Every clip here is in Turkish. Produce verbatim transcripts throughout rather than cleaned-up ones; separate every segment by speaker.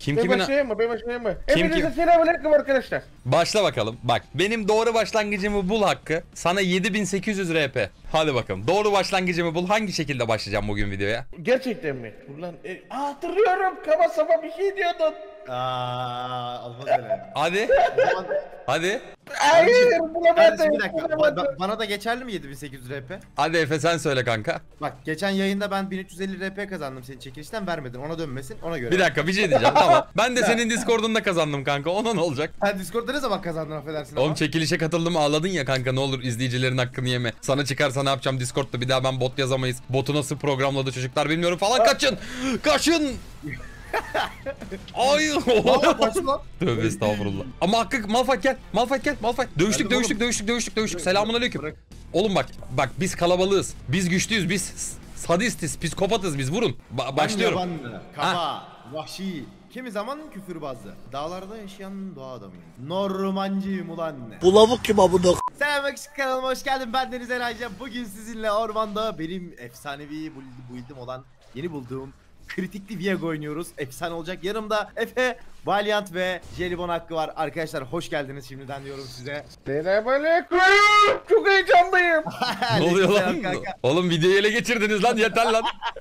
Speaker 1: Kim
Speaker 2: Ben
Speaker 1: kimin...
Speaker 2: başlayayım mı? Ben başlayayım mı?
Speaker 1: Kim
Speaker 2: Hepinize
Speaker 1: kim-
Speaker 2: selamünaleyküm arkadaşlar.
Speaker 1: Başla bakalım. Bak benim doğru başlangıcımı bul Hakkı. Sana yedi bin sekiz yüz R P. Hadi bakalım. Doğru başlangıcımı bul. Hangi şekilde başlayacağım bugün videoya?
Speaker 2: Gerçekten mi? Ulan e, aa, hatırlıyorum. Kaba saba bir şey diyordun.
Speaker 3: Aaa olmaz öyle.
Speaker 1: Hadi.
Speaker 3: O zaman
Speaker 1: Hadi.
Speaker 2: Hayır
Speaker 3: kardeşim
Speaker 2: bulamadım.
Speaker 3: bir dakika. Ba-
Speaker 2: bulamadım.
Speaker 3: ba- bana da geçerli mi yedi bin sekiz yüz R P?
Speaker 1: Hadi Efe sen söyle kanka.
Speaker 3: Bak geçen yayında ben bin üç yüz elli R P kazandım senin çekilişten, vermedin. Ona dönmesin, ona göre.
Speaker 1: Bir dakika bir şey diyeceğim tamam. Ben de senin Discord'unda kazandım kanka. Ona ne olacak?
Speaker 3: Sen Discord'da ne zaman kazandın affedersin
Speaker 1: Oğlum
Speaker 3: ama.
Speaker 1: çekilişe katıldım ağladın ya kanka, ne olur izleyicilerin hakkını yeme. Sana çıkarsa ne yapacağım Discord'da, bir daha ben bot yazamayız. Botu nasıl programladı çocuklar bilmiyorum falan, kaçın. Kaçın. Ay.
Speaker 3: Valla kaçtı lan.
Speaker 1: Tövbe estağfurullah. Ama Hakkı Malphite gel. Malphite gel. Malphite. Dövüştük
Speaker 3: Geldim
Speaker 1: dövüştük
Speaker 3: oğlum.
Speaker 1: dövüştük dövüştük dövüştük. Selamun aleyküm.
Speaker 3: Bırak.
Speaker 1: Oğlum bak bak biz kalabalığız. Biz güçlüyüz. Biz sadistiz. Psikopatız biz. Vurun. Ba- başlıyorum.
Speaker 3: Yabanlı, kaba, vahşi, kimi zaman küfürbazlı. Dağlarda yaşayan doğa adamıyım. Normancıyım ulan.
Speaker 4: Bu lavuk kim abone?
Speaker 3: Selam arkadaşlar, kanalıma hoş geldin. Ben Deniz Eraycan. Bugün sizinle ormanda benim efsanevi build'im olan, yeni bulduğum kritikli Viego oynuyoruz. Efsane olacak. Yanımda Efe, Valiant ve Jelibon Hakkı var. Arkadaşlar hoş geldiniz şimdiden diyorum size.
Speaker 2: Selamünaleyküm. Çok heyecanlıyım.
Speaker 1: Ne oluyor lan?
Speaker 3: Aleykümselam kanka.
Speaker 1: Oğlum videoyu ele geçirdiniz lan, yeter lan.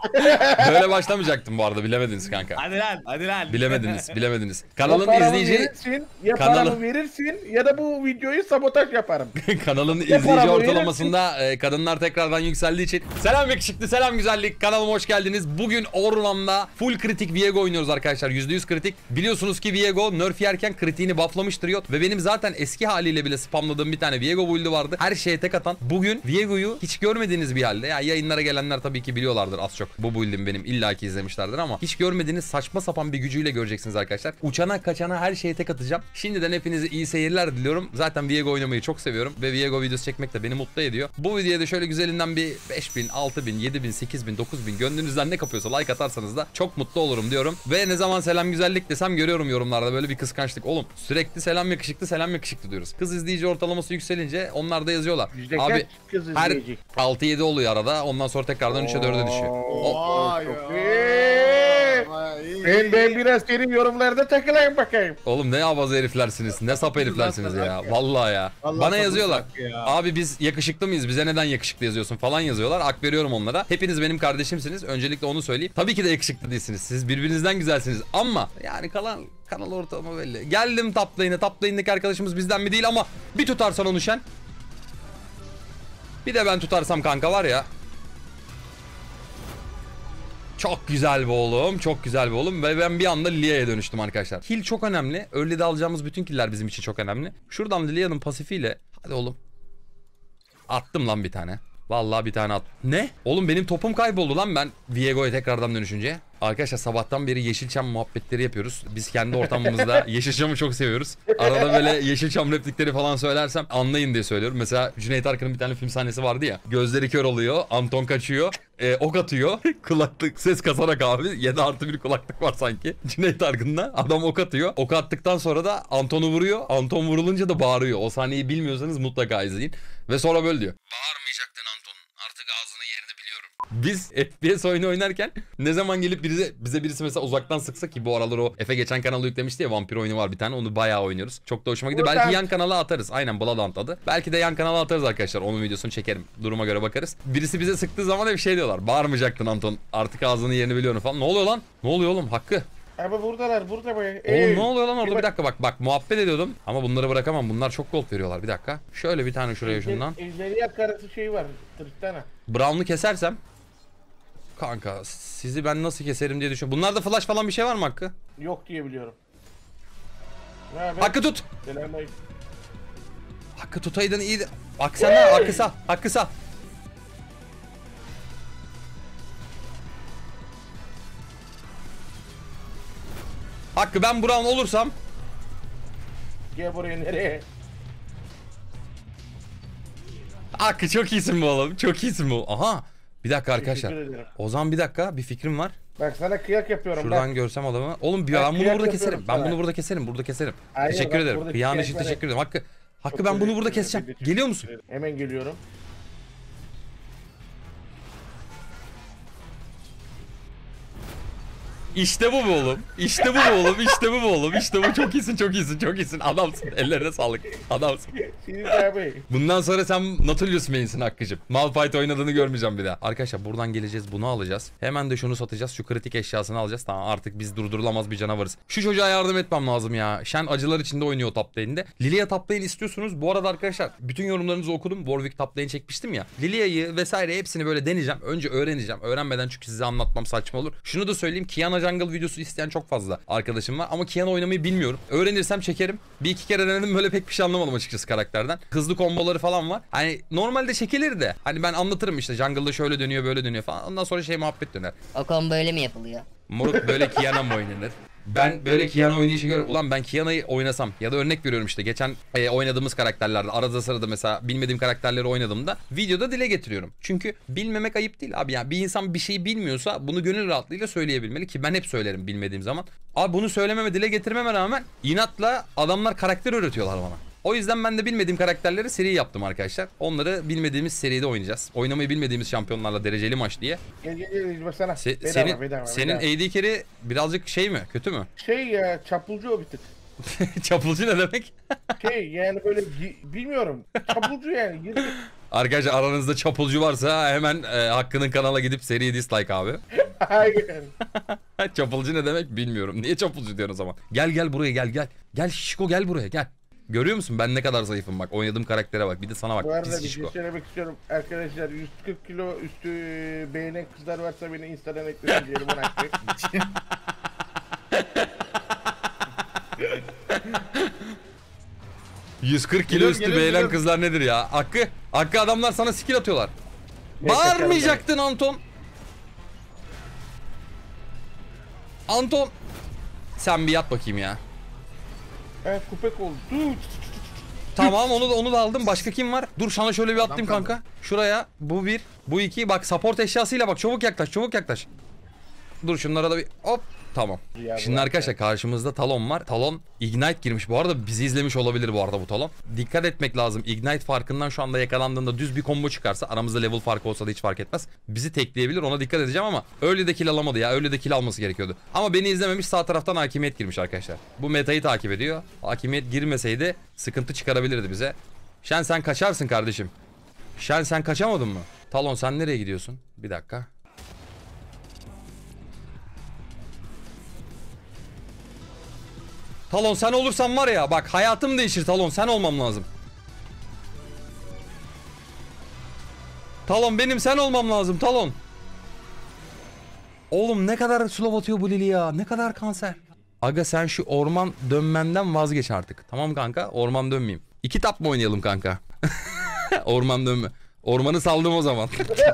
Speaker 1: Böyle başlamayacaktım bu arada, bilemediniz kanka.
Speaker 3: Hadi lan, hadi lan.
Speaker 1: Bilemediniz, bilemediniz.
Speaker 2: Ya
Speaker 1: Kanalın
Speaker 2: paramı
Speaker 1: izleyici
Speaker 2: verirsin, ya
Speaker 1: Kanalı-
Speaker 2: paramı verirsin ya da bu videoyu sabotaj yaparım.
Speaker 1: kanalın
Speaker 2: Ne
Speaker 1: izleyici
Speaker 2: para bu,
Speaker 1: ortalamasında e, kadınlar tekrardan yükseldiği için selam yakışıklı, selam güzellik, kanalıma hoş geldiniz. Bugün ormanda full kritik Viego oynuyoruz arkadaşlar, yüzde yüz kritik. Biliyorsunuz ki Viego nerf yerken kritiğini bufflamıştır yok ve benim zaten eski haliyle bile spamladığım bir tane Viego build'i vardı. Her şeye tek atan. Bugün Viego'yu hiç görmediğiniz bir halde, ya yayınlara gelenler tabii ki biliyorlardır az çok. Bu build'im benim, illaki izlemişlerdir ama hiç görmediğiniz saçma sapan bir gücüyle göreceksiniz arkadaşlar. Uçana kaçana her şeye tek atacağım. Şimdiden hepinize iyi seyirler diliyorum. Zaten Viego oynamayı çok seviyorum ve Viego videosu çekmek de beni mutlu ediyor. Bu videoya da şöyle güzelinden bir beş bin, altı bin, yedi bin, sekiz bin, dokuz bin gönlünüzden ne kapıyorsa like atarsanız da çok mutlu olurum diyorum. Ve ne zaman selam güzellik desem görüyorum yorumlarda böyle bir kıskançlık. Oğlum sürekli selam yakışıklı, selam yakışıklı diyoruz. Kız izleyici ortalaması yükselince onlar da yazıyorlar.
Speaker 2: Yüzde
Speaker 1: Abi
Speaker 2: kaç kız
Speaker 1: her
Speaker 2: izleyecek?
Speaker 1: altı yedi oluyor arada. Ondan sonra tekrardan üçe dörde düşüyor. O-
Speaker 3: Vay
Speaker 2: Çok
Speaker 3: ya.
Speaker 2: iyi.
Speaker 3: Vay.
Speaker 2: Ben, ben biraz senin yorumlarda takılayım bakayım.
Speaker 1: Oğlum ne avaz heriflersiniz, ne sap heriflersiniz ya. Vallahi ya.
Speaker 3: Vallahi
Speaker 1: Bana
Speaker 3: sabır
Speaker 1: yazıyorlar.
Speaker 3: hakkı ya.
Speaker 1: Abi biz yakışıklı mıyız? Bize neden yakışıklı yazıyorsun falan yazıyorlar. Hak veriyorum onlara. Hepiniz benim kardeşimsiniz. Öncelikle onu söyleyeyim. Tabii ki de yakışıklı değilsiniz. Siz birbirinizden güzelsiniz. Ama yani kalan kanal ortamı belli. Geldim top lane'e. Top lane'deki arkadaşımız bizden mi değil ama bir tutarsan onu şen. Bir de ben tutarsam kanka var ya. Çok güzel bu oğlum. Çok güzel bu oğlum. Ve ben bir anda Lilia'ya dönüştüm arkadaşlar. Kill çok önemli. Early'de alacağımız bütün killer bizim için çok önemli. Şuradan Lilia'nın pasifiyle. Hadi oğlum. Attım lan bir tane. Vallahi bir tane at. Ne? Oğlum benim topum kayboldu lan ben Viego'ya tekrardan dönüşünce. Arkadaşlar sabahtan beri Yeşilçam muhabbetleri yapıyoruz. Biz kendi ortamımızda Yeşilçam'ı çok seviyoruz. Arada böyle Yeşilçam replikleri falan söylersem anlayın diye söylüyorum. Mesela Cüneyt Arkın'ın bir tane film sahnesi vardı ya. Gözleri kör oluyor. Anton kaçıyor. E, ok atıyor. Kulaklık ses kasarak abi. yedi artı bir kulaklık var sanki. Cüneyt Arkın'da. Adam ok atıyor. Ok attıktan sonra da Anton'u vuruyor. Anton vurulunca da bağırıyor. O sahneyi bilmiyorsanız mutlaka izleyin. Ve sonra böyle diyor. Bağırmayacaktın Anton. Artık ağzının yerini biliyorum. Biz F P S oyunu oynarken ne zaman gelip bize, bize birisi mesela uzaktan sıksa, ki bu aralar o Efe geçen kanalı yüklemişti ya, vampir oyunu var bir tane, onu bayağı oynuyoruz. Çok da hoşuma gidiyor.
Speaker 2: Buradan...
Speaker 1: Belki yan kanala atarız. Aynen, Bloodhound adı. Belki de yan kanala atarız arkadaşlar. Onun videosunu çekerim. Duruma göre bakarız. Birisi bize sıktığı zaman da bir şey diyorlar. Bağırmayacaktın Anton. Artık ağzının yerini biliyorum falan. Ne oluyor lan? Ne oluyor oğlum Hakkı?
Speaker 2: Abi buradalar burada be.
Speaker 1: Oğlum ne oluyor lan orada? Bir dakika bak bak muhabbet ediyordum. Ama bunları bırakamam. Bunlar çok gold veriyorlar. Bir dakika. Şöyle bir tane şuraya şundan.
Speaker 2: Ejderha karısı şey var. Tristana.
Speaker 1: Brown'u kesersem. Kanka sizi ben nasıl keserim diye düşünüyorum. Bunlarda flash falan bir şey var mı Hakkı?
Speaker 2: Yok diye biliyorum. Ne haber?
Speaker 1: Hakkı tut.
Speaker 2: Selamünaleyküm.
Speaker 1: Hakkı tutaydın iyiydi. Hakkı sen de Hakkı sağ. Hakkı sağ. Hakkı ben Brown olursam.
Speaker 2: Gel buraya nereye?
Speaker 1: Hakkı çok iyisin bu oğlum. Çok iyisin bu. Aha. Bir dakika arkadaşlar.
Speaker 2: Teşekkür ederim.
Speaker 1: O zaman bir dakika bir fikrim var.
Speaker 2: Bak sana kıyak yapıyorum.
Speaker 1: Şuradan
Speaker 2: bak.
Speaker 1: görsem adamı. Oğlum bir
Speaker 2: Bak,
Speaker 1: ben bunu
Speaker 2: kıyak
Speaker 1: burada keserim.
Speaker 2: yapıyorum
Speaker 1: Ben
Speaker 2: sana.
Speaker 1: bunu burada keserim. Burada keserim.
Speaker 2: Aynen,
Speaker 1: teşekkür
Speaker 2: bak,
Speaker 1: ederim.
Speaker 2: buradaki
Speaker 1: Kıyağın için
Speaker 2: kıyakları-
Speaker 1: teşekkür ederim. Hakkı. Hakkı
Speaker 2: Çok
Speaker 1: ben bunu
Speaker 2: teşekkür
Speaker 1: burada
Speaker 2: ederim.
Speaker 1: keseceğim.
Speaker 2: Teşekkür
Speaker 1: Geliyor musun?
Speaker 2: ederim. Hemen geliyorum.
Speaker 1: İşte bu bu oğlum. İşte bu bu oğlum. İşte bu bu oğlum. İşte bu. Çok iyisin, çok iyisin, çok iyisin. Adamsın. Ellerine sağlık. Adamsın.
Speaker 2: Siz abi.
Speaker 1: Bundan sonra sen Nautilus main'sin Hakkı'cım. Malphite oynadığını görmeyeceğim bir daha. Arkadaşlar buradan geleceğiz, bunu alacağız. Hemen de şunu satacağız. Şu kritik eşyasını alacağız. Tamam, artık biz durdurulamaz bir canavarız. Şu çocuğa yardım etmem lazım ya. Shen acılar içinde oynuyor top lane'de. Lilia top lane istiyorsunuz. Bu arada arkadaşlar bütün yorumlarınızı okudum. Warwick top lane çekmiştim ya. Lilia'yı vesaire hepsini böyle deneyeceğim. Önce öğreneceğim. Öğrenmeden çünkü size anlatmam saçma olur. Şunu da söyleyeyim. Kiana Jungle videosu isteyen çok fazla arkadaşım var. Ama Kiana oynamayı bilmiyorum. Öğrenirsem çekerim. Bir iki kere denedim, böyle pek bir şey anlamadım açıkçası karakterden. Hızlı komboları falan var. Hani normalde çekilir de. Hani ben anlatırım işte jungle'da şöyle dönüyor böyle dönüyor falan. Ondan sonra şey muhabbet döner.
Speaker 4: O combo öyle mi yapılıyor?
Speaker 1: Moruk böyle Kiana mı oynanır? Ben böyle Kiana oynayışı görüyorum. Ulan ben Kiana'yı oynasam ya da örnek veriyorum işte geçen e, oynadığımız karakterlerde arada sırada mesela bilmediğim karakterleri oynadığımda videoda dile getiriyorum. Çünkü bilmemek ayıp değil abi, yani bir insan bir şeyi bilmiyorsa bunu gönül rahatlığıyla söyleyebilmeli ki ben hep söylerim bilmediğim zaman. Abi bunu söylememe, dile getirmeme rağmen inatla adamlar karakter öğretiyorlar bana. O yüzden ben de bilmediğim karakterleri seri yaptım arkadaşlar. Onları bilmediğimiz seride oynayacağız. Oynamayı bilmediğimiz şampiyonlarla dereceli maç diye.
Speaker 2: Gel gel gel baksana.
Speaker 1: Se-
Speaker 2: bedava,
Speaker 1: senin
Speaker 2: bedava,
Speaker 1: senin
Speaker 2: bedava.
Speaker 1: A D carry birazcık şey mi? Kötü mü?
Speaker 2: Şey ya çapulcu o bir tık.
Speaker 1: Çapulcu ne demek?
Speaker 2: Şey yani böyle gi- bilmiyorum. Çapulcu yani. Yırtık.
Speaker 1: Arkadaşlar aranızda çapulcu varsa hemen e, Hakkı'nın kanala gidip seri dislike abi.
Speaker 2: Hayır.
Speaker 1: Çapulcu ne demek bilmiyorum. Niye çapulcu diyorsun o zaman? Gel gel buraya gel gel. Gel şişko gel buraya gel. Görüyor musun ben ne kadar zayıfım bak. Oynadığım karaktere bak. Bir de sana
Speaker 2: Bu
Speaker 1: bak.
Speaker 2: arada
Speaker 1: Pis
Speaker 2: bir şey
Speaker 1: şişko.
Speaker 2: söylemek istiyorum. Arkadaşlar yüz kırk kilo üstü beğenen kızlar varsa beni Insta'dan eklesin diyelim ona açtık.
Speaker 1: yüz kırk kilo
Speaker 3: Geliyorum,
Speaker 1: üstü
Speaker 3: geliyorum,
Speaker 1: beğenen
Speaker 3: geliyorum.
Speaker 1: kızlar nedir ya? Hakkı. Hakkı adamlar sana skill atıyorlar.
Speaker 2: Ne
Speaker 1: Bağırmayacaktın Anton. Anton. Sen bir yat bakayım ya.
Speaker 2: Evet kupek oldu. Dur.
Speaker 1: Tamam onu da onu da aldım. Başka kim var? Dur sana şöyle bir atlayayım
Speaker 3: kaldı.
Speaker 1: kanka. Şuraya. Bu bir. Bu iki. Bak support eşyasıyla bak. Çabuk yaklaş. Çabuk yaklaş. Dur şunlara da bir hop. Tamam.
Speaker 2: Ya
Speaker 1: Şimdi
Speaker 2: bu-
Speaker 1: arkadaşlar karşımızda Talon var. Talon Ignite girmiş. Bu arada bizi izlemiş olabilir bu arada bu Talon. Dikkat etmek lazım. Ignite farkından şu anda yakalandığında düz bir combo çıkarsa, aramızda level farkı olsa da hiç fark etmez. Bizi tekleyebilir. Ona dikkat edeceğim ama öyle de kill alamadı ya. Öyle de kill alması gerekiyordu. Ama beni izlememiş, sağ taraftan hakimiyet girmiş arkadaşlar. Bu metayı takip ediyor. Hakimiyet girmeseydi sıkıntı çıkarabilirdi bize. Shen sen kaçarsın kardeşim. Shen sen kaçamadın mı? Talon sen nereye gidiyorsun? Bir dakika. Talon sen olursan var ya bak hayatım değişir Talon, sen olmam lazım. Talon benim sen olmam lazım Talon. Oğlum ne kadar slow atıyor bu Lili ya, ne kadar kanser. Aga sen şu orman dönmenden vazgeç artık. Tamam kanka, orman dönmeyeyim. İki tap mı oynayalım kanka? Orman dönme. Ormanı saldım o zaman.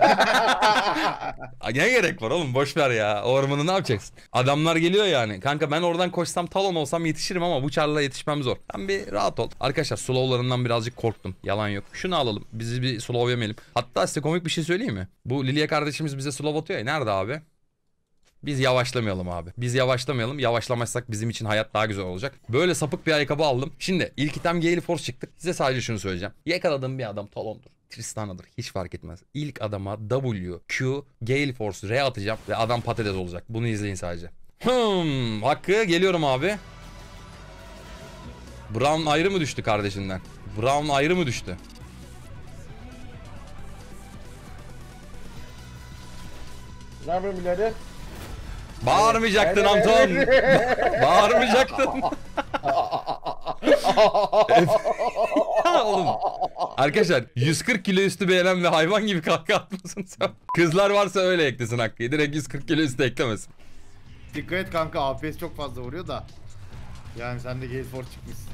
Speaker 1: Ne gerek var oğlum, boş ver ya. Ormanı ne yapacaksın? Adamlar geliyor yani. Kanka ben oradan koşsam Talon olsam yetişirim ama bu çarla yetişmem zor. Ben bir rahat ol. Arkadaşlar slowlarından birazcık korktum. Yalan yok. Şunu alalım. Bizi bir slow yemeyelim. Hatta size komik bir şey söyleyeyim mi? Bu Lilia kardeşimiz bize slow atıyor ya. Nerede abi? Biz yavaşlamayalım abi. Biz yavaşlamayalım. Yavaşlamazsak bizim için hayat daha güzel olacak. Böyle sapık bir ayakkabı aldım. Şimdi ilk item Gale Force çıktık. Size sadece şunu söyleyeceğim. Yakaladığım bir adam Talon'dur. Tristana'dır. Hiç fark etmez. İlk adama W, Q, Gale Force, R atacağım ve adam patates olacak. Bunu izleyin sadece. Hmm, Hakkı geliyorum abi. Brown ayrı mı düştü kardeşinden? Brown ayrı mı düştü?
Speaker 2: Ne yapayım birader?
Speaker 1: Bağırmayacaktın Anton. Bağırmayacaktın. Oğlum. Arkadaşlar yüz kırk kilo üstü beğenen ve hayvan gibi kahkaha atmasın sen. Kızlar varsa öyle eklesin Hakkı'yı. Direkt yüz kırk kilo üstü eklemesin.
Speaker 3: Dikkat et kanka, A P S çok fazla vuruyor da. Yani sen de Gale Force çıkmışsın.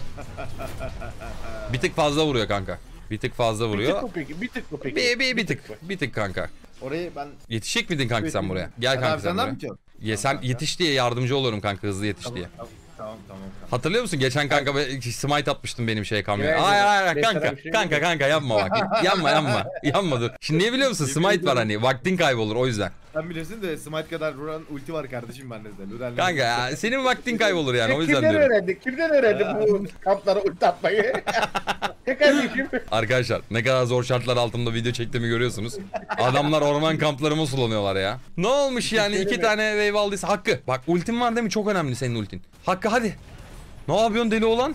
Speaker 1: Bir tık fazla vuruyor kanka. Bir tık fazla
Speaker 2: Bir tık
Speaker 1: vuruyor.
Speaker 2: mı peki? Bir tık mı peki?
Speaker 1: Bir, bir, bir tık. Bir tık kanka.
Speaker 3: Orayı ben...
Speaker 1: Yetişecek miydin kanka sen buraya? Gel
Speaker 3: Hadi
Speaker 1: kanka
Speaker 3: abi,
Speaker 1: sen
Speaker 3: sen ne
Speaker 1: buraya.
Speaker 3: yapacaksın?
Speaker 1: Ya sen yetiş diye yardımcı olurum kanka, hızlı yetiş diye.
Speaker 3: Tamam tamam tamam.
Speaker 1: Hatırlıyor musun? Geçen kanka be- smite atmıştın benim şeye kamyona.
Speaker 2: Evet,
Speaker 1: Hayır
Speaker 2: evet.
Speaker 1: hayır hayır,
Speaker 2: Ben
Speaker 1: kanka.
Speaker 2: sana bir şey
Speaker 1: Kanka
Speaker 2: diyeyim.
Speaker 1: kanka yapma bak. Yapma yapma. Yapma dur. Şimdi niye biliyor musun? Smite var hani. Vaktin kaybolur o yüzden.
Speaker 3: Sen bilirsin de Smite kadar vuran ulti var kardeşim bende de. Luden'le.
Speaker 1: Kanka ya senin vaktin kaybolur yani o yüzden
Speaker 2: Kimden
Speaker 1: diyorum.
Speaker 2: öğrendin? Kimden öğrendin bu kamplara ulti atmayı? Ne kardeşim?
Speaker 1: Arkadaşlar ne kadar zor şartlar altında video çektiğimi görüyorsunuz. Adamlar orman kamplarımı sulanıyorlar ya. Ne olmuş yani
Speaker 2: şey
Speaker 1: iki
Speaker 2: mi?
Speaker 1: tane wave aldıysa Hakkı. Bak ultin var değil mi? Çok önemli senin ultin. Hakkı hadi. Ne yapıyorsun deli olan?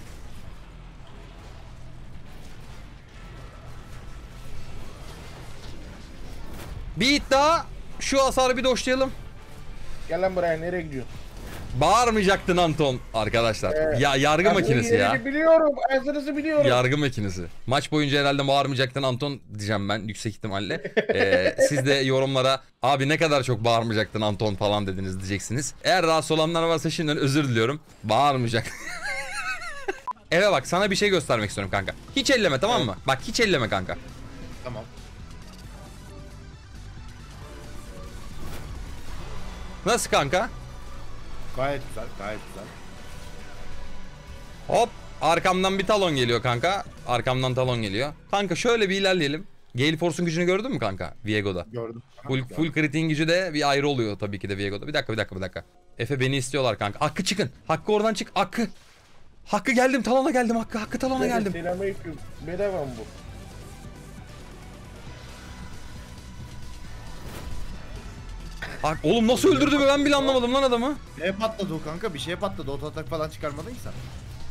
Speaker 1: Bir iddia. Şu hasarı bir doşlayalım.
Speaker 2: Gel lan buraya, nereye gidiyorsun?
Speaker 1: Bağırmayacaktın Anton arkadaşlar.
Speaker 2: Evet.
Speaker 1: Ya yargı
Speaker 2: Ben bu
Speaker 1: makinesi ya.
Speaker 2: yerini biliyorum. Ağzınızı biliyorum.
Speaker 1: Yargı makinesi. Maç boyunca herhalde bağırmayacaktın Anton diyeceğim ben yüksek ihtimalle. Ee, siz de yorumlara abi ne kadar çok bağırmayacaktın Anton falan dediniz diyeceksiniz. Eğer rahatsız olanlar varsa şimdiden özür diliyorum. Bağırmayacak. Eve bak sana bir şey göstermek istiyorum kanka. Hiç elleme tamam mı? Bak hiç elleme kanka.
Speaker 3: Tamam.
Speaker 1: Nasıl kanka?
Speaker 3: Gayet güzel, gayet güzel.
Speaker 1: Hop arkamdan bir talon geliyor kanka. Arkamdan talon geliyor. Kanka şöyle bir ilerleyelim. Gale Force'un gücünü gördün mü kanka Viego'da?
Speaker 3: Gördüm.
Speaker 1: Full, full kritiğin gücü de bir ayrı oluyor tabii ki de Viego'da. Bir dakika bir dakika bir dakika. Efe beni istiyorlar kanka. Hakkı çıkın. Hakkı oradan çık. Hakkı. Hakkı geldim talona geldim Hakkı. Hakkı talona geldim.
Speaker 2: Selamünaleyküm. Bedava mı bu?
Speaker 1: Hak, oğlum nasıl öldürdü be ben bile anlamadım lan adamı.
Speaker 3: Ne patladı o kanka? Bir şey patladı. Auto atak falan çıkarmadın ki sen.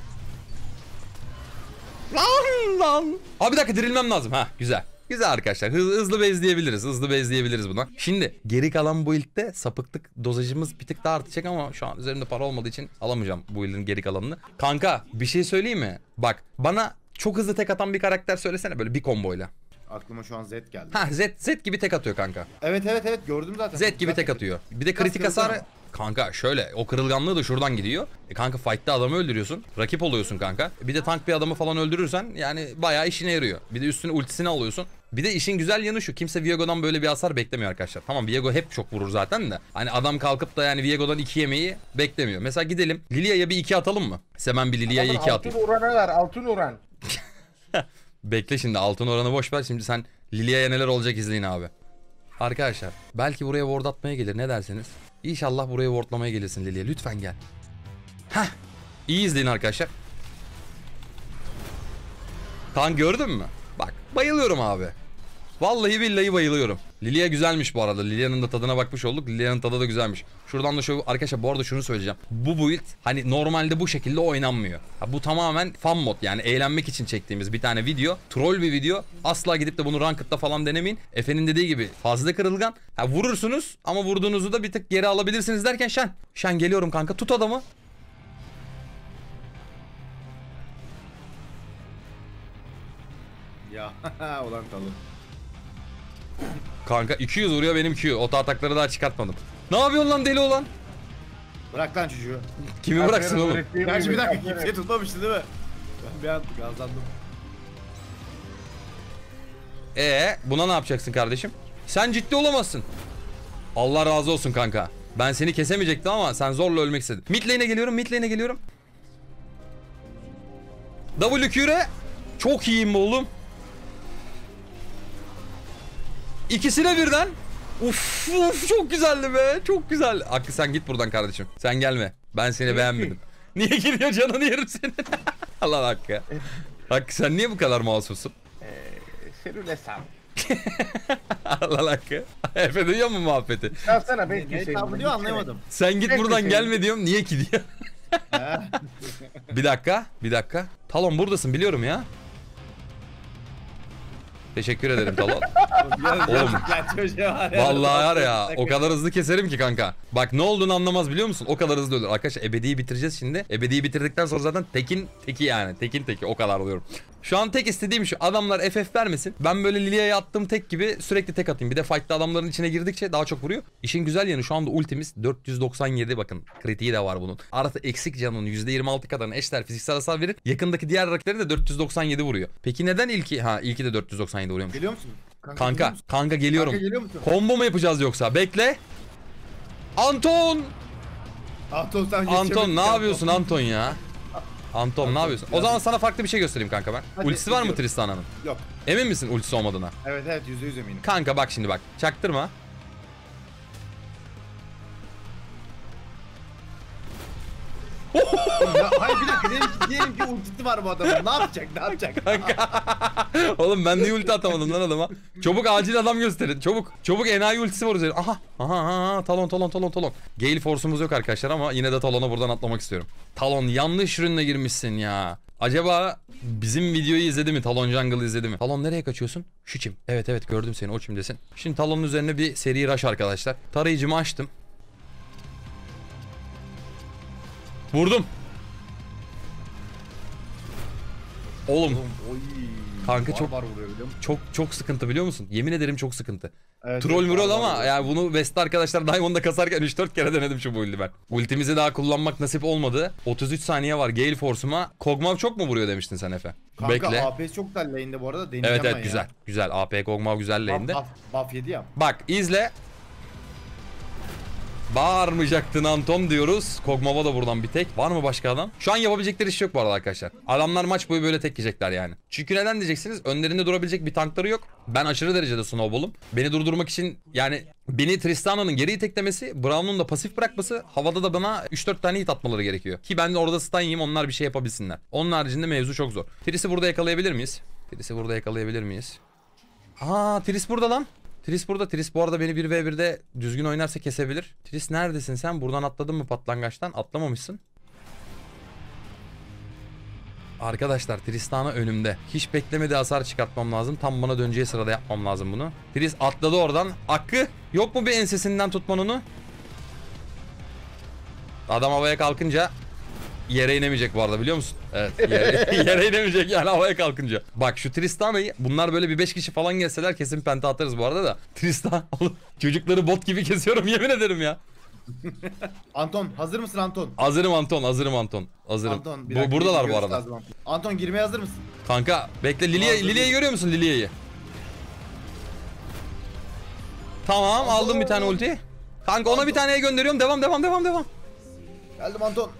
Speaker 1: Lan lan. Abi bir dakika dirilmem lazım. Ha güzel. Güzel arkadaşlar. Hız, hızlı bezleyebiliriz. Hızlı bezleyebiliriz buna. Şimdi geri kalan bu build'de sapıklık dozajımız bir tık daha artacak ama şu an üzerimde para olmadığı için alamayacağım bu build'in geri kalanını. Kanka bir şey söyleyeyim mi? Bak bana çok hızlı tek atan bir karakter söylesene böyle bir komboyla.
Speaker 3: Aklıma şu an Zed geldi.
Speaker 1: Ha Z, Z gibi tek atıyor kanka.
Speaker 3: Evet evet evet gördüm zaten.
Speaker 1: Z gibi tek atıyor. Bir de kritik
Speaker 3: Biraz kırılgan
Speaker 1: hasarı... Kanka şöyle o kırılganlığı da şuradan gidiyor. E kanka fight'ta adamı öldürüyorsun. Rakip oluyorsun kanka. Bir de tank bir adamı falan öldürürsen yani bayağı işine yarıyor. Bir de üstüne ultisini alıyorsun. Bir de işin güzel yanı şu. Kimse Viego'dan böyle bir hasar beklemiyor arkadaşlar. Tamam Viego hep çok vurur zaten de. Hani adam kalkıp da yani Viego'dan iki yemeği beklemiyor. Mesela gidelim Lilia'ya bir iki atalım mı? Hemen bir Lilia'ya iki
Speaker 2: Altın
Speaker 1: atayım.
Speaker 2: oranı var, altın oran.
Speaker 1: Bekle şimdi altın oranı boş ver. Şimdi sen Lilia'ya neler olacak izleyin abi. Arkadaşlar belki buraya ward atmaya gelir ne dersiniz? İnşallah buraya wardlamaya gelirsin Lilia. Lütfen gel. Heh. İyi izleyin arkadaşlar. Kan gördün mü? Bak bayılıyorum abi. Vallahi billahi bayılıyorum. Lilia güzelmiş bu arada. Lilia'nın da tadına bakmış olduk. Lilia'nın tadı da güzelmiş. Şuradan da şu arkadaşlar bu arada şunu söyleyeceğim. Bu build hani normalde bu şekilde oynanmıyor. Ha, bu tamamen fun mod yani eğlenmek için çektiğimiz bir tane video. Troll bir video. Asla gidip de bunu ranked'da falan denemeyin. Efe'nin dediği gibi fazla kırılgan. Ha, vurursunuz ama vurduğunuzu da bir tık geri alabilirsiniz derken Şen. Şen geliyorum kanka tut adamı.
Speaker 3: Ya ulan talı.
Speaker 1: Kanka iki yüz vuruyor benim Q. Oto atakları daha çıkartmadım. Ne yapıyorsun lan deli olan?
Speaker 3: Bırak lan çocuğu.
Speaker 1: Kimi bıraksın
Speaker 2: Aferin,
Speaker 1: oğlum?
Speaker 2: öğrettiğim
Speaker 3: Gerçi
Speaker 2: gibi,
Speaker 3: bir dakika
Speaker 2: aferin.
Speaker 3: kimseyi tutmamıştı değil mi? Ben bir an gazlandım.
Speaker 1: Ee, buna ne yapacaksın kardeşim? Sen ciddi olamazsın. Allah razı olsun kanka. Ben seni kesemeyecektim ama sen zorla ölmek istedin. Mid lane'e geliyorum, mid lane'e geliyorum. W Q're. Çok iyiyim oğlum. İkisine birden. Uf, uf çok güzeldi be. Çok güzel. Hakkı sen git buradan kardeşim. Sen gelme. Ben seni beğenmedim. Niye gidiyor canını yerim senin. Allah Hakkı. Hakkı sen niye bu kadar masumsun?
Speaker 2: Serüle sal.
Speaker 1: Allah Hakkı. Efe duyuyor mu muhabbeti?
Speaker 2: Salsana ben
Speaker 3: Ne
Speaker 2: keseyim.
Speaker 3: tam diyor anlayamadım.
Speaker 1: Sen git
Speaker 2: Ben
Speaker 1: buradan
Speaker 2: keseyim.
Speaker 1: gelme diyorum. Niye ki diyor.
Speaker 3: Ha?
Speaker 1: Bir dakika. Bir dakika. Talon buradasın biliyorum ya. Teşekkür ederim Talon. Oğlum.
Speaker 3: Ya çocuğa var ya.
Speaker 1: Vallahi var ya o kadar hızlı keserim ki kanka. Bak ne olduğunu anlamaz biliyor musun? O kadar hızlı ölür. Arkadaşlar ebediyi bitireceğiz şimdi. Ebediyi bitirdikten sonra zaten tekin teki yani. Tekin teki o kadar oluyorum. Şu an tek istediğim şu. Adamlar F F vermesin. Ben böyle Lilia'ya attığım tek gibi sürekli tek atayım. Bir de fight'ta adamların içine girdikçe daha çok vuruyor. İşin güzel yanı şu anda ultimiz dört yüz doksan yedi bakın. Kritiği de var bunun. Artı eksik canının yüzde yirmi altı kadarını eşler fiziksel hasar verir. Yakındaki diğer rakipleri de dört yüz doksan yedi vuruyor. Peki neden ilki? Ha ilki de dört yüz doksan yedi vuruyormuş.
Speaker 3: Geliyor musun?
Speaker 1: Kanka,
Speaker 3: geliyor musun?
Speaker 1: kanka geliyorum.
Speaker 3: Kanka geliyor musun?
Speaker 1: Combo mu yapacağız yoksa? Bekle. Anton!
Speaker 3: Anton sen
Speaker 1: Anton ne yapıyorsun Anton ya? Anton ne yapıyorsun? O
Speaker 3: biraz-
Speaker 1: zaman sana farklı bir şey göstereyim kanka ben.
Speaker 3: Hadi,
Speaker 1: Ultisi var mı
Speaker 3: gidiyorum.
Speaker 1: Tristana'nın?
Speaker 3: Yok.
Speaker 1: Emin misin ultisi olmadığına?
Speaker 3: Evet evet yüzde yüz eminim.
Speaker 1: Kanka bak şimdi bak. Çaktırma.
Speaker 3: Ya, hayır bir dakika diyelim ki, diyelim ki ultisi var bu adamın. Ne yapacak? Ne yapacak?
Speaker 1: Oğlum ben niye ulti atamadım lan adama? Çabuk acil adam gösterin. Çabuk. Çabuk enayi ultisi var üzerinde. Aha. Aha aha. Talon talon talon talon. Gale force'umuz yok arkadaşlar ama yine de Talon'a buradan atlamak istiyorum. Talon yanlış ürünle girmişsin ya. Acaba bizim videoyu izledi mi? Talon Jungle izledi mi? Talon nereye kaçıyorsun? Şu çim. Evet evet gördüm seni o çimdesin. Şimdi Talon'un üzerine bir seri rush arkadaşlar. Tarayıcımı açtım. Vurdum. Oğlum.
Speaker 3: Oy.
Speaker 1: Kanka
Speaker 3: Var
Speaker 1: çok-
Speaker 3: var vuruyor biliyor musun?
Speaker 1: Çok çok sıkıntı biliyor musun? Yemin ederim çok sıkıntı.
Speaker 3: Evet,
Speaker 1: Troll
Speaker 3: evet,
Speaker 1: murol
Speaker 3: var,
Speaker 1: ama
Speaker 3: var.
Speaker 1: yani bunu West arkadaşlar Diamond'da kasarken üç dört kere denedim şu build'i ben. Ultimizi daha kullanmak nasip olmadı. otuz üç saniye var Gale Force'uma. Kog'Maw çok mu vuruyor demiştin sen Efe?
Speaker 3: Kanka
Speaker 1: Bekle.
Speaker 3: A P S çok güzel lane'de bu arada. Deneyeceğim
Speaker 1: Evet
Speaker 3: ben
Speaker 1: evet
Speaker 3: ya.
Speaker 1: güzel. Güzel. A P Kog'Maw güzel lane'de.
Speaker 3: Buff, buff, buff yedi ya.
Speaker 1: Bak izle. Bağırmayacaktın Anton diyoruz. Kog'Maw'a da buradan bir tek. Var mı başka adam? Şu an yapabilecekleri iş yok bu arada arkadaşlar. Adamlar maç boyu böyle tek yiyecekler yani. Çünkü neden diyeceksiniz? Önlerinde durabilecek bir tankları yok. Ben aşırı derecede snowball'um. Beni durdurmak için yani beni Tristana'nın geriyi teklemesi, Brown'un da pasif bırakması, havada da bana üç dört tane hit atmaları gerekiyor. Ki ben de orada stun yiyeyim, onlar bir şey yapabilsinler. Onun haricinde mevzu çok zor. Tris'i burada yakalayabilir miyiz? Tris'i burada yakalayabilir miyiz? Aa Tris burada lan. Tris burada. Tris bu arada beni bir ve birde düzgün oynarsa kesebilir. Tris neredesin sen? Buradan atladın mı patlangaçtan? Atlamamışsın. Arkadaşlar Tristana önümde. Hiç beklemediği hasar çıkartmam lazım. Tam bana döneceği sırada yapmam lazım bunu. Tris atladı oradan. Hakkı yok mu bir ensesinden tutman onu? Adam havaya kalkınca yere inemeyecek bu arada biliyor musun? Evet yere, yere inemeyecek yani havaya kalkınca. Bak şu Tristana'yı bunlar böyle bir beş kişi falan gelseler kesin penta atarız bu arada da. Tristan oğlum çocukları bot gibi kesiyorum yemin ederim ya.
Speaker 3: Anton hazır mısın Anton?
Speaker 1: Hazırım Anton hazırım Anton. Hazırım.
Speaker 3: Anton, bir
Speaker 1: bu,
Speaker 3: dakika,
Speaker 1: buradalar
Speaker 3: bir
Speaker 1: bu
Speaker 3: görüş
Speaker 1: arada.
Speaker 3: lazım Anton. Anton girmeye hazır mısın?
Speaker 1: Kanka bekle Lilia,
Speaker 3: Hazır
Speaker 1: Lilia'yı
Speaker 3: değil.
Speaker 1: görüyor musun Lilia'yı? Tamam aldım bir tane ulti. Kanka ona bir taneye gönderiyorum devam devam devam devam.
Speaker 3: Geldim Anton.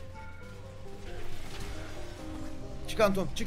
Speaker 3: Çık Anton çık.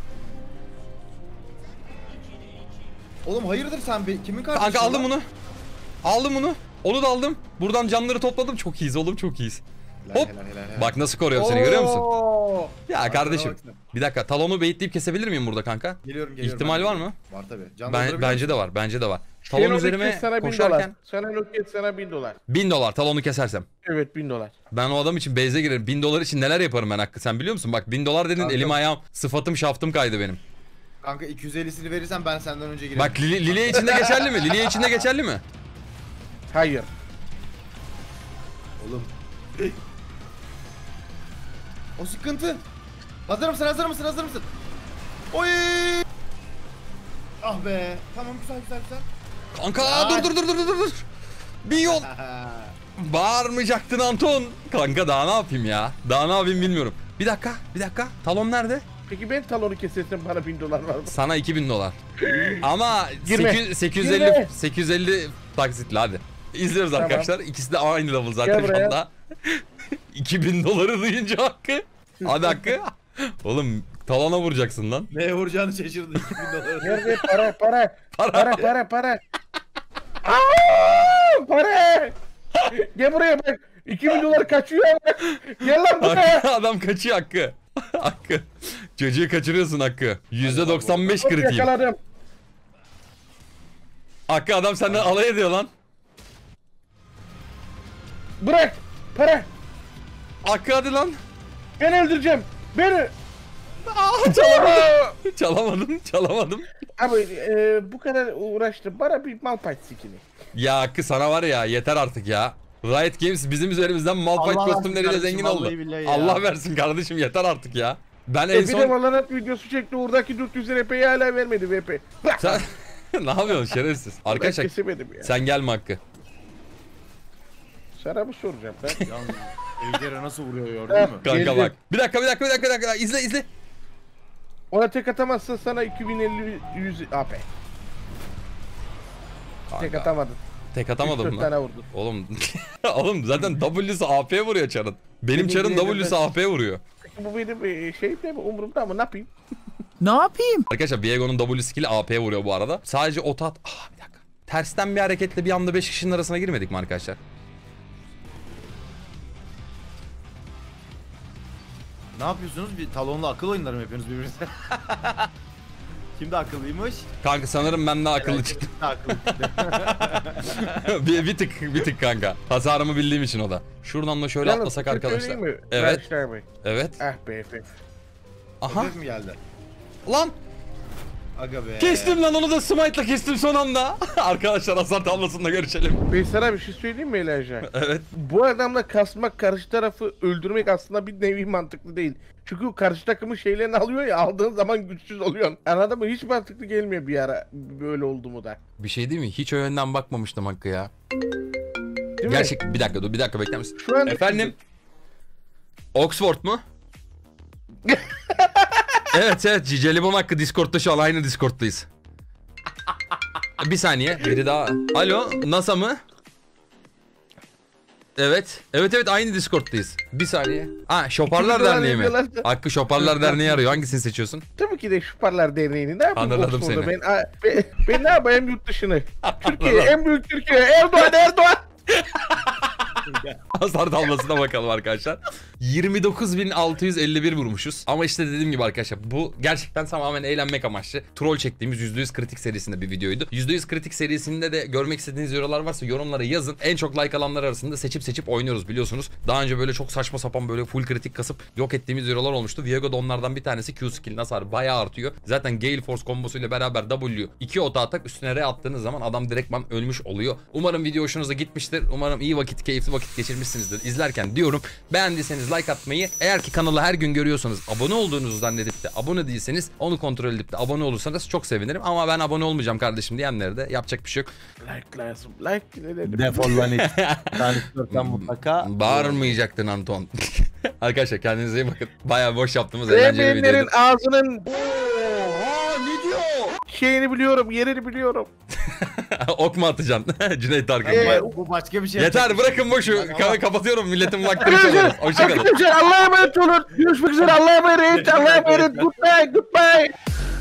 Speaker 3: Oğlum hayırdır sen be? Kimin kardeşi?
Speaker 1: Kanka aldım
Speaker 3: lan?
Speaker 1: bunu. Aldım bunu. Onu da aldım. Buradan canları topladım. Çok iyiyiz oğlum çok iyiyiz.
Speaker 3: Helal,
Speaker 1: Hop.
Speaker 3: helal, helal, helal.
Speaker 1: Bak nasıl koruyorum seni görüyor musun?
Speaker 2: Oo!
Speaker 1: Ya
Speaker 3: Arkana
Speaker 1: kardeşim.
Speaker 3: baksana.
Speaker 1: Bir dakika talonu beyitleyip kesebilir miyim burada kanka?
Speaker 3: Geliyorum geliyorum.
Speaker 1: İhtimal
Speaker 3: ben
Speaker 1: var
Speaker 3: geliyorum.
Speaker 1: mı?
Speaker 3: Var tabi. Can
Speaker 1: Ben,
Speaker 3: doldurabiliyor
Speaker 1: bence de
Speaker 3: musun?
Speaker 1: var. Bence de var. Talon
Speaker 2: Talon
Speaker 1: üzerime
Speaker 2: sana bin dolar.
Speaker 1: koşarken
Speaker 2: Sana loket sana bin dolar.
Speaker 1: bin dolar talonu kesersem.
Speaker 2: Evet bin dolar.
Speaker 1: Ben o adam için base'e girerim. bin dolar için neler yaparım ben Hakkı sen biliyor musun? Bak bin dolar dedin
Speaker 3: Kanka.
Speaker 1: elim ayağım sıfatım şaftım kaydı benim.
Speaker 3: Kanka iki yüz ellisini verirsen ben senden önce girerim.
Speaker 1: Bak Lili, Lilia içinde geçerli mi? Lilia içinde geçerli mi?
Speaker 2: Hayır.
Speaker 3: Oğlum. O sıkıntı. Hazır mısın hazır mısın hazır mısın? Oy! Ah be. Tamam güzel güzel güzel.
Speaker 1: Kanka
Speaker 3: Ay.
Speaker 1: dur dur dur dur dur dur. Bir yol. Bağırmayacaktın Anton. Kanka daha ne yapayım ya? Daha ne yapayım bilmiyorum. Bir dakika bir dakika. Talon nerede?
Speaker 2: Peki ben talonu kesersem bana bin dolar var mı?
Speaker 1: Sana iki bin dolar. Ama
Speaker 2: Girme.
Speaker 1: sekiz- sekiz yüz elli
Speaker 2: Girme.
Speaker 1: sekiz yüz elli taksitli hadi. İzliyoruz
Speaker 2: Tamam.
Speaker 1: arkadaşlar. İkisi de aynı level zaten
Speaker 2: Gel
Speaker 1: şu
Speaker 2: buraya.
Speaker 1: anda. iki bin doları duyunca Hakkı. Hadi Hakkı. Oğlum talona vuracaksın lan.
Speaker 3: Neye vuracağını şaşırdı iki bin dolar.
Speaker 2: Nerede para para
Speaker 1: Para.
Speaker 2: para para para. Aa, para. Gel buraya bak. iki bin dolar kaçıyor ama. Gel lan buraya.
Speaker 1: Hakkı adam kaçıyor Hakkı. Hakkı. Çocuğu kaçırıyorsun Hakkı. yüzde doksan beş
Speaker 2: Hop,
Speaker 1: kritiğim.
Speaker 2: yakaladım.
Speaker 1: Hakkı adam senden alay ediyor lan.
Speaker 2: Bırak. Para.
Speaker 1: Hakkı hadi lan.
Speaker 2: Ben öldüreceğim. Beni.
Speaker 1: Aa, çalamadım. çalamadım. Çalamadım.
Speaker 2: Abi e, bu kadar uğraştım. Bana bir malpite sikini.
Speaker 1: Ya Hakkı sana var ya yeter artık ya. Riot Games bizim üzerimizden Malphite
Speaker 3: Allah
Speaker 1: kostümleriyle
Speaker 3: versin
Speaker 1: zengin
Speaker 3: kardeşim,
Speaker 1: oldu.
Speaker 3: vallahi billahi ya.
Speaker 1: Allah versin kardeşim yeter artık ya. Ben en
Speaker 2: E, bir de
Speaker 1: son...
Speaker 2: Valorant videosu çekti. Oradaki dört yüz R P'yi hala vermedi V P. Bırak.
Speaker 1: Sen... ne yapıyorsun şerefsiz?
Speaker 2: Ben
Speaker 1: Arkadaşlar
Speaker 2: kesemedim ya.
Speaker 1: sen gelme Hakkı.
Speaker 2: Sana mı soracağım ben?
Speaker 3: Yalnız Ejder'e nasıl vuruyor gördün
Speaker 2: Eh.
Speaker 3: mü?
Speaker 1: Kanka
Speaker 2: Geldim.
Speaker 1: bak. Bir dakika bir dakika bir dakika bir dakika. İzle izle.
Speaker 2: Ona tek atamazsın sana iki bin elli yüz A P. Tek
Speaker 1: Kanka,
Speaker 2: atamadın.
Speaker 1: tek
Speaker 2: üç
Speaker 1: atamadım
Speaker 2: dört
Speaker 1: mı?
Speaker 2: tane vurdun.
Speaker 1: Oğlum oğlum zaten W'su A P'ye vuruyor çarın. Benim
Speaker 2: Benim
Speaker 1: çarın
Speaker 2: yerimde-
Speaker 1: W'su A P'ye vuruyor.
Speaker 2: Peki bu benim e, şeyim de mi umurumda ama ne yapayım?
Speaker 4: Ne yapayım?
Speaker 1: Arkadaşlar Viego'nun W skill'i A P'ye vuruyor bu arada. Sadece ota at... Ah bir dakika. Tersten bir hareketle bir anda beş kişinin arasına girmedik mi arkadaşlar?
Speaker 3: Ne yapıyorsunuz? Bir talonlu akıl oyunları mı yapıyorsunuz birbirinize? Kim de akıllıymış?
Speaker 1: Kanka sanırım ben de akıllı
Speaker 3: Herhalde
Speaker 1: çıktım.
Speaker 3: kim de akıllı çıktı.
Speaker 1: bir, bir tık bir tık kanka. Hasarımı bildiğim için o da. Şuradan da şöyle
Speaker 2: Yalnız
Speaker 1: atlasak
Speaker 2: bir şey
Speaker 1: arkadaşlar.
Speaker 2: söyleyeyim mi?
Speaker 1: Evet.
Speaker 2: Gençler Bey.
Speaker 1: Evet.
Speaker 2: Ah be Efe.
Speaker 1: Aha.
Speaker 3: Ses mi geldi?
Speaker 1: Lan
Speaker 3: Aga be.
Speaker 1: kestim lan, onu da smite'la kestim son anda. Arkadaşlar hasar tablasında görüşelim.
Speaker 2: Ben sana bir şey söyleyeyim mi Elijah?
Speaker 1: Evet.
Speaker 2: Bu adamla kasmak, karşı tarafı öldürmek aslında bir nevi mantıklı değil. Çünkü o karşı takımın şeylerini alıyor ya, aldığın zaman güçsüz oluyorsun. Anladın mı? Hiç mantıklı gelmiyor bir ara böyle oldu mu da.
Speaker 1: Bir şey değil mi? Hiç o yönden bakmamıştım Hakkı ya.
Speaker 2: Değil
Speaker 1: Gerçek
Speaker 2: mi?
Speaker 1: bir dakika dur bir dakika bekler misin?
Speaker 2: Şu an
Speaker 1: Efendim? Oxford mu? Evet evet, Cicelibon Hakkı Discord'da şu an aynı Discord'dayız. Bir saniye, biri daha. Alo, NASA mı? Evet. Evet evet, aynı Discord'dayız. Bir saniye. Ha, Şoparlar
Speaker 2: İkimiz de
Speaker 1: Derneği mi?
Speaker 2: arıyorlar.
Speaker 1: Hakkı Şoparlar Derneği arıyor. Hangisini seçiyorsun?
Speaker 2: Tabii ki de Şuparlar Derneği'ni. Ne yapayım
Speaker 1: Anladım
Speaker 2: Oxford'da?
Speaker 1: seni.
Speaker 2: Ben, a- ben, ben ne yapayım yurt dışını? Türkiye,
Speaker 1: Anladım.
Speaker 2: en büyük Türkiye. Erdoğan, Erdoğan.
Speaker 1: Hasar tablasına bakalım arkadaşlar. yirmi dokuz bin altı yüz elli bir vurmuşuz. Ama işte dediğim gibi arkadaşlar, bu gerçekten tamamen eğlenmek amaçlı. Troll çektiğimiz yüzde yüz kritik serisinde bir videoydu. yüzde yüz kritik serisinde de görmek istediğiniz videolar varsa yorumlara yazın. En çok like alanlar arasında seçip seçip oynuyoruz biliyorsunuz. Daha önce böyle çok saçma sapan böyle full kritik kasıp yok ettiğimiz videolar olmuştu. Viego da onlardan bir tanesi. Q skill'in hasarı bayağı artıyor. Zaten Gale Force kombosuyla beraber W iki ota atak üstüne R attığınız zaman adam direktman ölmüş oluyor. Umarım video hoşunuza gitmiştir. Umarım iyi vakit, keyifli vakit geçirmişsinizdir izlerken diyorum. Beğendiyseniz like atmayı, eğer ki kanalı her gün görüyorsanız, abone olduğunuzu zannedip de abone değilseniz onu kontrol edip de abone olursanız çok sevinirim. Ama ben abone olmayacağım kardeşim diyenlere de yapacak bir şey yok.
Speaker 2: Like lazım. Like ne dedim?
Speaker 3: Defol lan it. Yani Discord'dan mutlaka.
Speaker 1: Bağırmayacaktın Anton. Arkadaşlar kendinize iyi bakın. Bayağı boş yaptığımız eğlenceli bir
Speaker 2: Sevmeyenlerin
Speaker 1: videoydu.
Speaker 2: ağzının
Speaker 1: Oha, ne diyor?
Speaker 2: şeyini biliyorum, yerini biliyorum.
Speaker 1: Ok mu atacaksın? Cüneyt Arkın.
Speaker 2: Ee,
Speaker 3: Bu, bu başka bir şey.
Speaker 1: Yeter,
Speaker 3: yapacak.
Speaker 1: bırakın boşu.
Speaker 3: Ama-
Speaker 1: Ka- kapatıyorum, milletin vaktini çalıyoruz. Hoşçakalın.
Speaker 2: Arkadaşlar Allah'a emanet olun. Görüşmek üzere. Allah'a emanet. Allah'a emanet. Goodbye. Goodbye.